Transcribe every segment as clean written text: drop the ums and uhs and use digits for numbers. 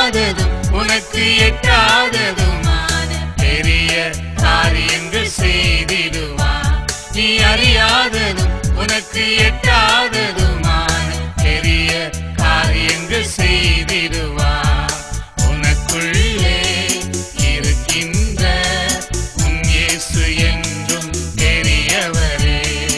அறியாததும் உனக்கு எட்டாததுமான பெரிய காரியங்கள் செய்திடுவார். நீ அறியாததும் உனக்கு எட்டாததுமான பெரிய காரியங்கள் செய்திடுவார். உனக்குள்ளே இருக்கின்ற உன் இயேசு என்றும் பெரியவரே.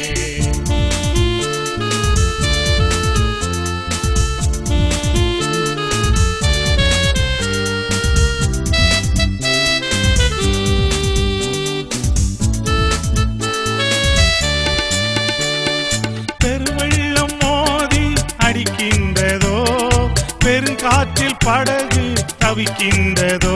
பெருவெள்ளம் மோதி அடிக்கின்றதோ, பெருங்காற்றில் படகு தவிக்கின்றதோ,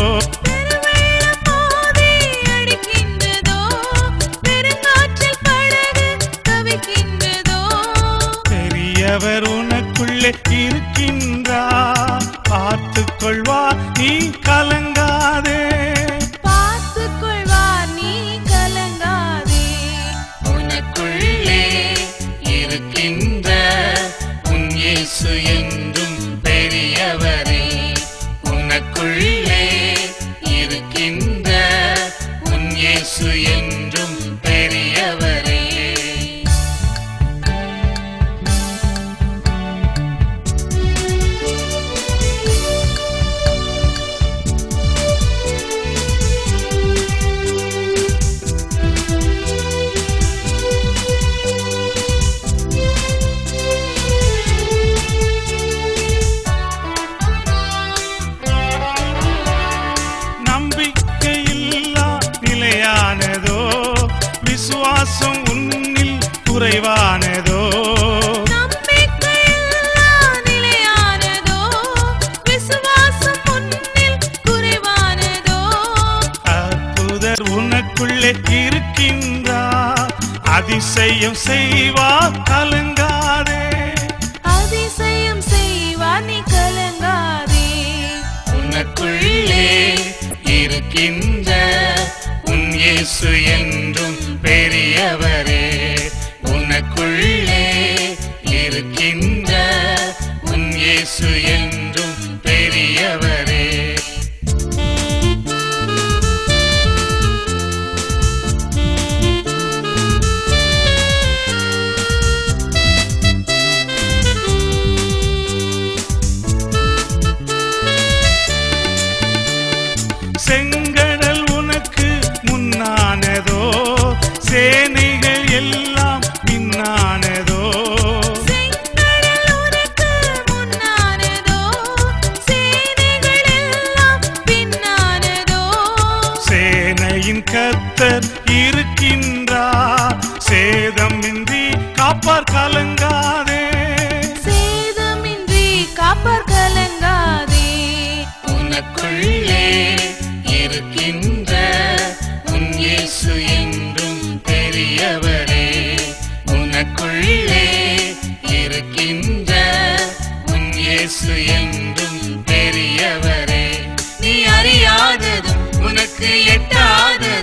பெரியவர் உனக்குள்ளே இருக்கின்றார். பார்த்துக் கொள்வார், நீ கலங்காதே. பார்த்துக் கொள்வார், நீ கலங்காதே. உனக்குள்ளே இருக்கின்ற உன் இயேசு என்றும் பெரியவரே. உனக்குள்ளே இருக்கின்ற உன் இயேசு என்றும் பெரியவரே. நம்பிக்கையில்லா நிலையானதோ, விசுவாசம் உன்னில் குறைவானதோ, நம்பிக்கையில்லா நிலையானதோ, விசுவாசம் உன்னில் குறைவானதோ. அற்புதர் உனக்குள்ளே இருக்கின்றார். அதிசயம் செய்வார், கலங்காதே. அதிசயம் செய்வார், நீ கலங்காதே. உனக்குள்ளே இருக்கின்ற உன் இயேசு என்றும் பெரியவரே. உனக்குள்ளே இருக்கின்ற உன் இயேசு என்றும் பெரியவரே. செங்கடல் உனக்கு முன்னானதோ, சேனைகள் எல்லாம் பின்னானதோ, செங்கடல் உனக்கு முன்னானதோ, சேனைகள் எல்லாம் பின்னானதோ. சேனையின் கர்த்தர் இருக்கின்றார். சேதமின்றி காப்பார், கலங்காதே. சேதமின்றி காப்பார், கலங்காதே. உனக்குள்ளே இருக்கின்ற உன் இயேசு என்றும் பெரியவரே. உனக்குள்ளே இருக்கின்ற உன் இயேசு என்றும் பெரியவரே. நீ அறியாததும் உனக்கு எட்டாத